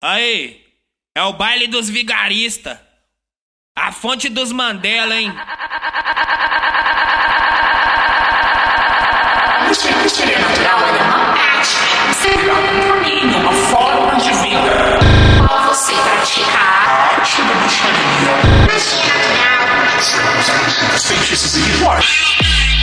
Aí, é o baile dos vigaristas. A fonte dos Mandela, hein? Seria natural é uma prática, seria um caminho, uma forma de vida. Ao você praticar a arte da bruxaria, magia natural, feitiços e rituais.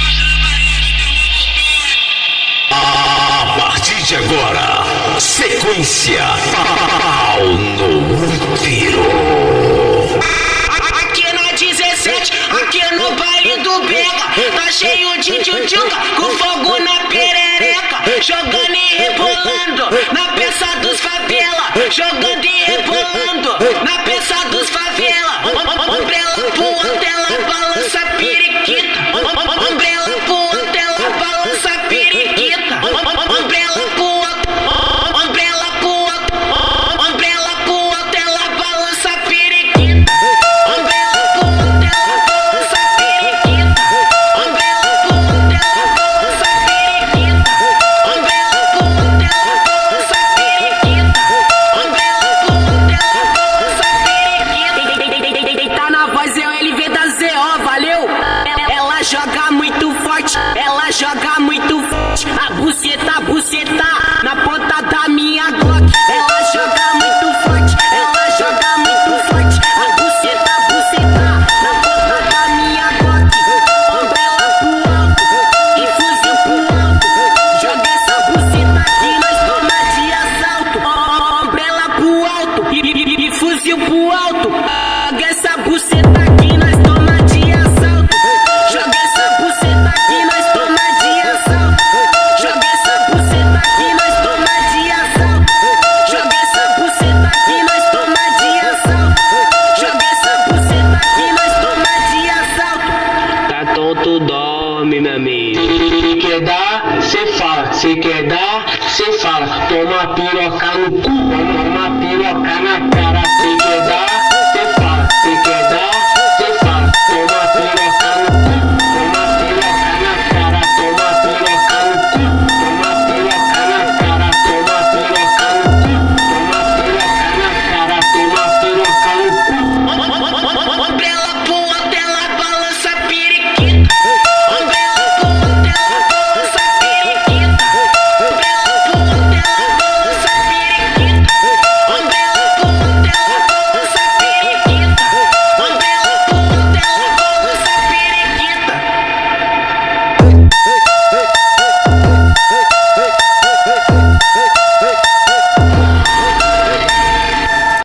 A partir de agora, sequência Pau no Útero. Aqui na 17, aqui no baile do Bega, tá cheio de tchutchuca, com fogo na perereca, jogando e rebolando na peça dos favela, jogando e rebolando na peça dos favela. Ombrela pro alto, ela balança a periquita. Ombrela pro alto, ela balança a periquita. Ombrela pro alto, ombrela pro alto, ombrela pro alto, ela balança a periquita. Ombrela pro alto, ela balança a periquita. Ombrela pro alto, ela balança a periquita. Ombrela pro alto, ela balança a periquita. Ombrela pro alto, ela balança a periquita. Tá na voz, é o LV da ZO, valeu? Ela joga muito forte, ela joga muito forte. A buceta, na ponta da minha Glock. Ela joga muito forte, ela joga muito forte. A buceta, na ponta da minha Glock. Ombrela pro alto e fuzil pro alto. Joga essa buceta aqui, nós toma de assalto. Ombrela pro alto e fuzil pro alto. Joga essa buceta aqui, nós toma de assalto. Joga essa buceta aqui, nós toma de assalto. Joga essa buceta aqui, nós toma de assalto. Joga essa buceta aqui, nós toma de assalto. Joga essa buceta aqui, nós toma de assalto. Tá tonto, dorme, meu amigo. Se quer dar, cê fala. Se quer dar, cê fala. Toma piroca no cu, toma piroca na cara.